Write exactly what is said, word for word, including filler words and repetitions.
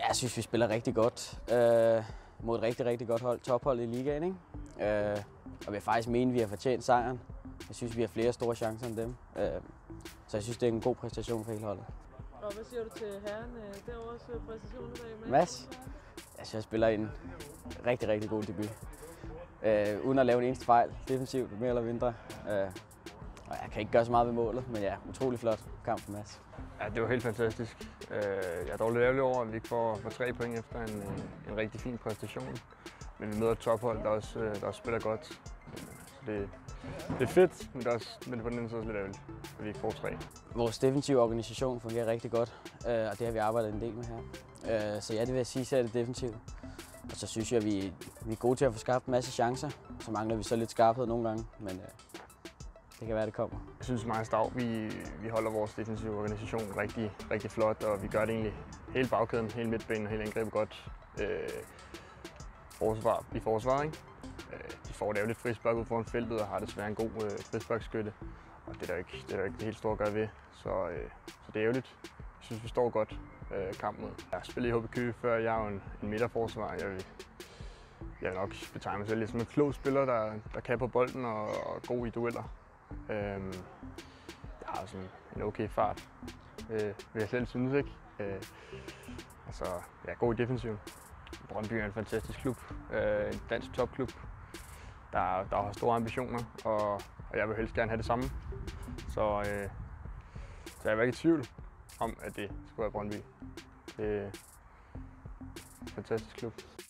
Ja, jeg synes, vi spiller rigtig godt øh, mod et rigtig, rigtig godt hold, tophold i ligaen, ikke? Øh, og vi har faktisk menet, at vi har fortjent sejren. Jeg synes, vi har flere store chancer end dem. Øh, så jeg synes, det er en god præstation for hele holdet. Og hvad siger du til herren derovres præstation i dag? Mads? Jeg synes, jeg spiller en rigtig, rigtig god debut. Øh, uden at lave en eneste fejl, defensivt, mere eller mindre. Øh, og jeg kan ikke gøre så meget ved målet, men ja, utrolig flot kamp for Mads. Ja, det var helt fantastisk. Jeg er dog lidt ærgerlig over, at vi ikke får, får tre point efter en, en rigtig fin præstation. Men vi møder et tophold, der også, der også spiller godt. Så det, det er fedt, men det er, også, men det er på den anden side lidt ærgerligt, at vi ikke får tre. Vores defensive organisation fungerer rigtig godt, og det har vi arbejdet en del med her. Så ja, det vil jeg sige, at det defensivt. Og så synes jeg, at vi, vi er gode til at få skabt en masse chancer. Så mangler vi så lidt skarphed nogle gange, men det kan være, det kommer. Jeg synes meget stav, vi, vi holder vores defensive organisation rigtig, rigtig flot, og vi gør det egentlig hele bagkæden, hele midtbanen og hele angrebet godt øh, forsvar, i forsvar. Ikke? Øh, de får lavet lidt frispark ud foran feltet og har desværre en god øh, frisparkskytte. Og det er der ikke det, er der ikke det helt store at gøre ved, så, øh, så det er ærgerligt. Jeg synes, vi står godt øh, kampen. Jeg har spillet i H B Køge før, jeg er jo en, en midterforsvar. Jeg vil, jeg vil nok betegne mig selv lidt som en klog spiller, der, der kan på bolden og, og god i dueller. Øhm, jeg har sådan en okay fart, øh, vil jeg selv synes, ikke? Øh, altså, jeg er god i defensiven. Brøndby er en fantastisk klub, øh, en dansk topklub, der, der har store ambitioner, og, og jeg vil helst gerne have det samme. Så, øh, så jeg var ikke i tvivl om, at det skulle være Brøndby. Det er en fantastisk klub.